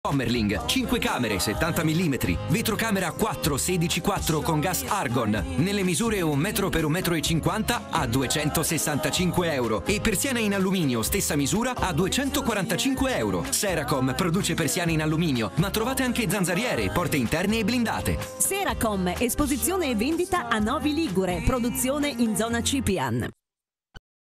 Sommerling, 5 camere, 70 mm, vetrocamera 4, 16/4 con gas argon, nelle misure 1 metro per 1,50 m a 265 euro e persiana in alluminio, stessa misura, a 245 euro. Seracom produce persiane in alluminio, ma trovate anche zanzariere, porte interne e blindate. Seracom, esposizione e vendita a Novi Ligure, produzione in zona Cipian.